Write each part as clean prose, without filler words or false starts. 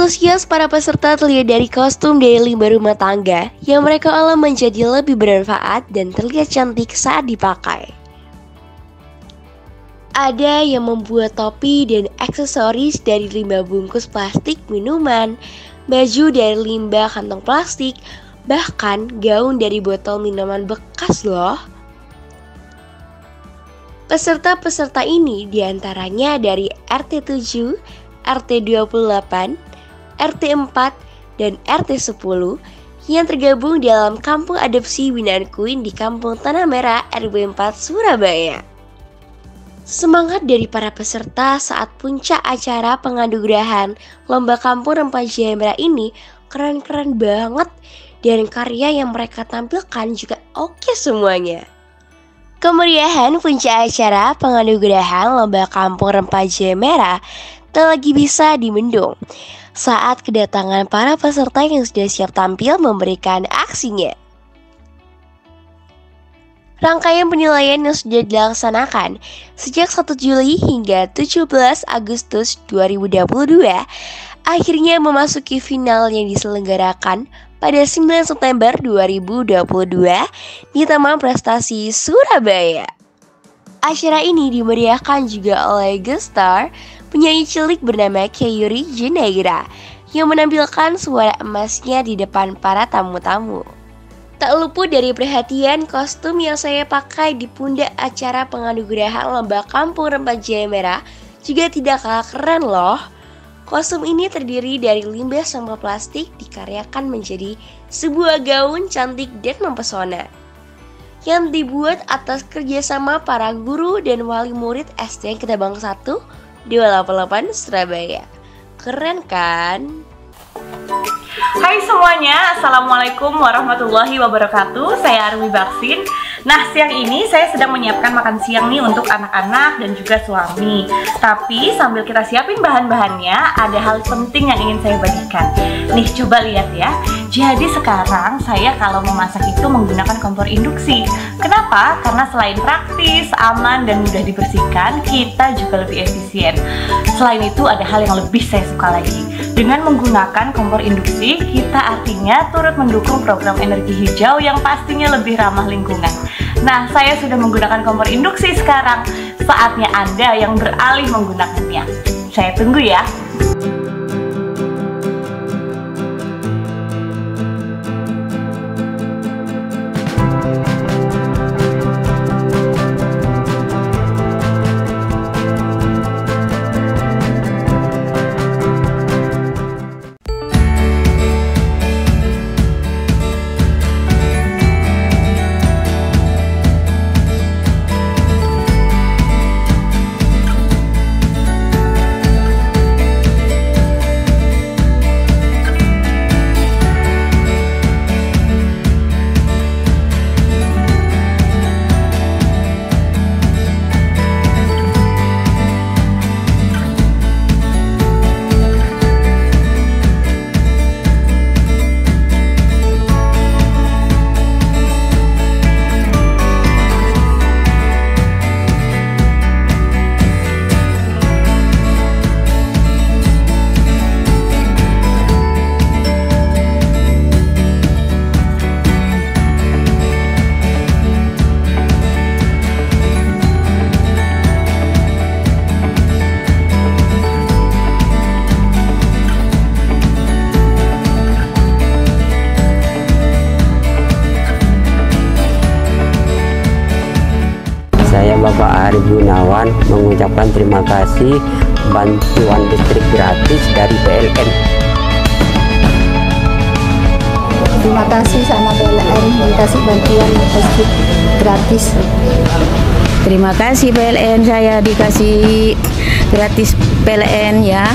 Antusias para peserta terlihat dari kostum dari limbah rumah tangga yang mereka olah menjadi lebih bermanfaat dan terlihat cantik saat dipakai. Ada yang membuat topi dan aksesoris dari limbah bungkus plastik minuman, baju dari limbah kantong plastik, bahkan gaun dari botol minuman bekas loh. Peserta-peserta ini diantaranya dari RT 7, RT 28, RT 4, dan RT 10 yang tergabung dalam Kampung Adopsi Binaan Queen di Kampung Tanah Merah RW 4 Surabaya. Semangat dari para peserta saat puncak acara penganugerahan Lomba Kampung Rempah Jaya Merah ini keren-keren banget, dan karya yang mereka tampilkan juga oke semuanya. Kemeriahan puncak acara penganugerahan Lomba Kampung Rempah Jaya Merah tak lagi bisa dibendung saat kedatangan para peserta yang sudah siap tampil memberikan aksinya. Rangkaian penilaian yang sudah dilaksanakan sejak 1 Juli hingga 17 Agustus 2022 akhirnya memasuki final yang diselenggarakan pada 9 September 2022 di Taman Prestasi Surabaya. Acara ini dimeriahkan juga oleh guest star penyanyi cilik bernama Keyuri Junegra yang menampilkan suara emasnya di depan para tamu-tamu. Tak luput dari perhatian kostum yang saya pakai di pundak acara penganugerahan Lomba Kampung Rempah Jaya Merah juga tidak kalah keren loh. Kostum ini terdiri dari limbah sampah plastik dikaryakan menjadi sebuah gaun cantik dan mempesona yang dibuat atas kerjasama para guru dan wali murid SD Kedabang 1 288 Surabaya. Keren kan? Hai semuanya, Assalamualaikum warahmatullahi wabarakatuh. Saya Arwi Baksin. Nah, siang ini saya sedang menyiapkan makan siang nih untuk anak-anak dan juga suami. Tapi sambil kita siapin bahan-bahannya, ada hal penting yang ingin saya bagikan. Nih, coba lihat ya. Jadi sekarang saya kalau memasak itu menggunakan kompor induksi. Kenapa? Karena selain praktis, aman, dan mudah dibersihkan, kita juga lebih efisien. Selain itu ada hal yang lebih saya suka lagi. Dengan menggunakan kompor induksi, kita artinya turut mendukung program energi hijau yang pastinya lebih ramah lingkungan. Nah, saya sudah menggunakan kompor induksi sekarang. Saatnya Anda yang beralih menggunakannya. Saya tunggu ya. Bapak Arif Gunawan mengucapkan terima kasih bantuan listrik gratis dari PLN. Terima kasih sama PLN dikasih bantuan listrik gratis. Terima kasih PLN, saya dikasih gratis PLN ya.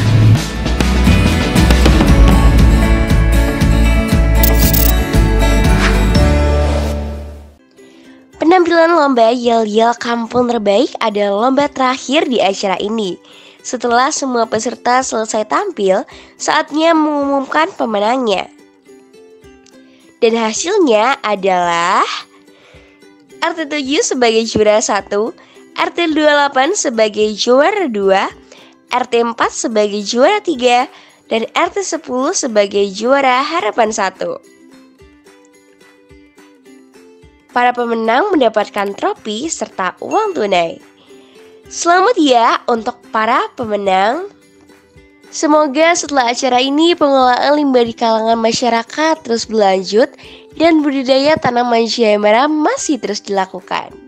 Penampilan lomba Yel-Yel Kampung Terbaik adalah lomba terakhir di acara ini. Setelah semua peserta selesai tampil, saatnya mengumumkan pemenangnya. Dan hasilnya adalah RT 7 sebagai juara 1, RT 28 sebagai juara 2, RT 4 sebagai juara 3, dan RT 10 sebagai juara Harapan 1. Para pemenang mendapatkan trofi serta uang tunai. Selamat ya untuk para pemenang. Semoga setelah acara ini pengelolaan limbah di kalangan masyarakat terus berlanjut dan budidaya tanaman jahe merah masih terus dilakukan.